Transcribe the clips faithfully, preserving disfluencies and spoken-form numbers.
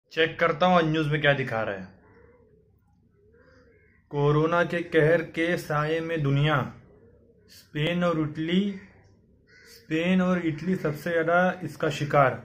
Check करता हूँ news में क्या दिखा रहा है। कोरोना के कहर के साये में दुनिया, स्पेन और इटली स्पेन और इटली सबसे ज्यादा इसका शिकार।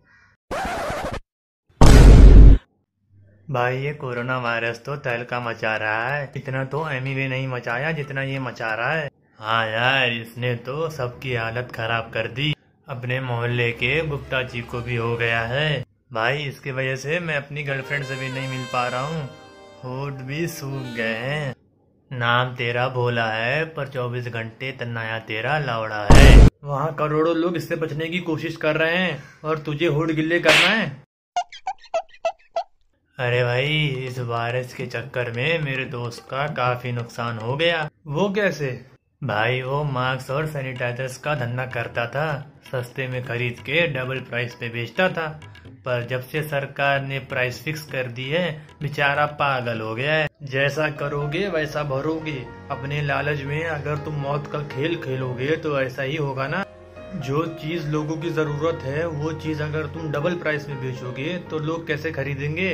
भाई ये कोरोना वायरस तो तहलका मचा रहा है। इतना तो एमिवे नहीं मचाया जितना ये मचा रहा है। हाँ यार, इसने तो सबकी हालत खराब कर दी। अपने मोहल्ले के गुप्ता जी को भी हो गया है। भाई इसकी वजह से मैं अपनी गर्लफ्रेंड से भी नहीं मिल पा रहा हूँ। होठ भी सूख गए हैं। नाम तेरा भोला है पर चौबीस घंटे तन्नाया तेरा लौड़ा है। वहाँ करोड़ों लोग इससे बचने की कोशिश कर रहे हैं और तुझे होठ गिल्ले करना है। अरे भाई, इस वायरस के चक्कर में मेरे दोस्त का काफी नुकसान हो गया। वो कैसे? भाई वो मास्क और सैनिटाइजर्स का धंधा करता था। सस्ते में खरीद के डबल प्राइस पे बेचता था। पर जब से सरकार ने प्राइस फिक्स कर दी है, बेचारा पागल हो गया है। जैसा करोगे वैसा भरोगे। अपने लालच में अगर तुम मौत का खेल खेलोगे तो ऐसा ही होगा ना। जो चीज लोगों की जरूरत है वो चीज अगर तुम डबल प्राइस में बेचोगे तो लोग कैसे खरीदेंगे?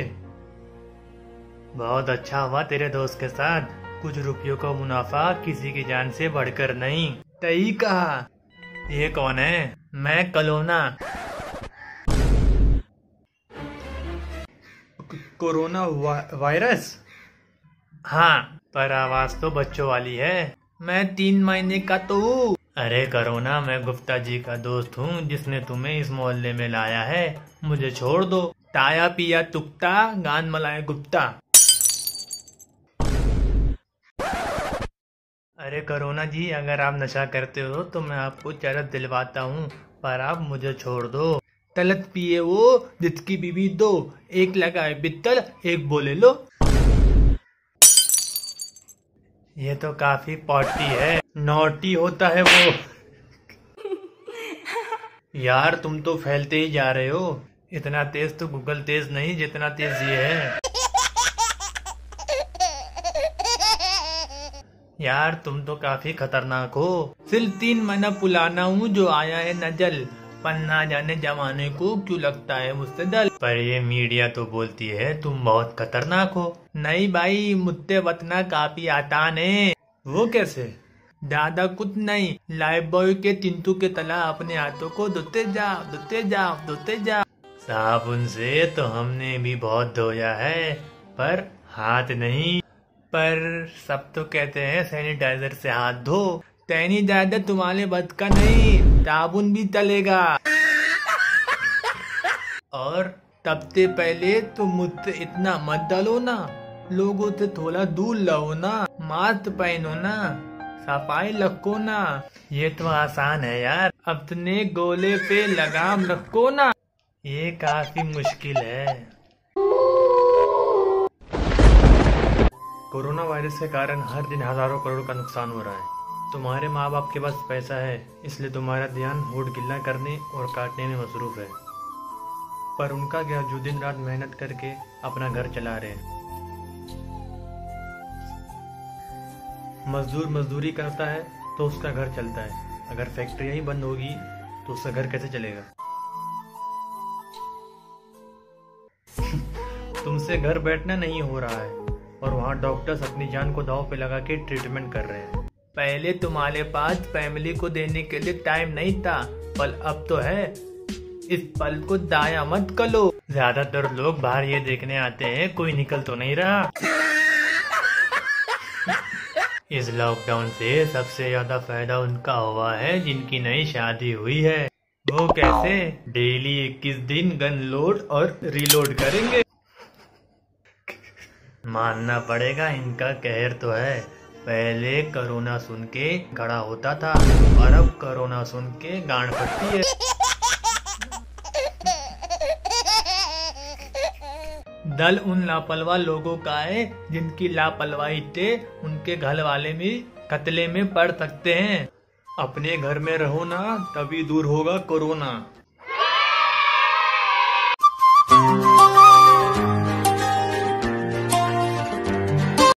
बहुत अच्छा हुआ तेरे दोस्त के साथ। कुछ रुपयों का मुनाफा किसी की जान से बढ़कर नहीं। सही कहा। ये कौन है? मैं कलोना। कोरोना वा, वायरस? हाँ, पर आवाज तो बच्चों वाली है। मैं तीन महीने का तो हूँ। अरे करोना, मैं गुप्ता जी का दोस्त हूँ जिसने तुम्हें इस मोहल्ले में लाया है। मुझे छोड़ दो। ताया पिया तुकता, गान मलाए गुप्ता। अरे करोना जी, अगर आप नशा करते हो तो मैं आपको चरत दिलवाता हूँ, पर आप मुझे छोड़ दो। तलत पिए वो जिसकी बीबी दो, एक लगाए बित्तल एक बोले लो। ये तो काफी पॉटी है। नॉटी होता है वो। यार तुम तो फैलते ही जा रहे हो। इतना तेज तो गूगल तेज नहीं जितना तेज ये है। यार तुम तो काफी खतरनाक हो। सिर्फ तीन महीना पुराना हूँ जो आया है नजल, पर ना जाने जमाने को क्यों लगता है मुझसे डल। पर ये मीडिया तो बोलती है तुम बहुत खतरनाक हो। नहीं भाई, मुझसे बतना काफी आसान है। वो कैसे? दादा कुछ नहीं, लाइफ बॉय के चिंटू के तला अपने हाथों को धोते जाओ धोते जाओ धोते जाओ। साबुन से तो हमने भी बहुत धोया है, पर हाथ नहीं। पर सब तो कहते हैं सैनिटाइजर से हाथ धो। सैनिटाइजर तुम्हारे बद का नहीं, साबुन भी चलेगा। और तब से पहले तुम मुझसे इतना मत डालो ना। लोगों से थोड़ा दूर रहो ना, मास्क पहनो ना, सफाई रखो ना। ये तो आसान है यार। अपने गोले पे लगाम रखो ना। ये काफी मुश्किल है। कोरोना वायरस के कारण हर दिन हजारों करोड़ का नुकसान हो रहा है। तुम्हारे माँ बाप के पास पैसा है, इसलिए तुम्हारा ध्यान होठ गिल्ला करने और काटने में मसरूफ है। पर उनका क्या जो दिन रात मेहनत करके अपना घर चला रहे हैं। मजदूर मजदूरी करता है तो उसका घर चलता है। अगर फैक्ट्रियां ही बंद होगी तो उसका घर कैसे चलेगा? तुमसे घर बैठना नहीं हो रहा है और वहाँ डॉक्टर्स अपनी जान को दांव पे लगा के ट्रीटमेंट कर रहे हैं। पहले तुम्हारे पास फैमिली को देने के लिए टाइम नहीं था, पर अब तो है। इस पल को दाया मत करो। ज्यादातर लोग बाहर ये देखने आते हैं कोई निकल तो नहीं रहा। इस लॉकडाउन से सबसे ज्यादा फायदा उनका हुआ है जिनकी नई शादी हुई है। वो कैसे? डेली इक्कीस दिन गन लोड और रीलोड करेंगे। मानना पड़ेगा, इनका कहर तो है। पहले कोरोना सुन के खड़ा होता था और अब कोरोना सुन के गांड फटती है। दल उन लापरवाह लोगों का है जिनकी लापरवाही से उनके घर वाले भी खतरे में पड़ सकते हैं। अपने घर में रहो ना, तभी दूर होगा कोरोना।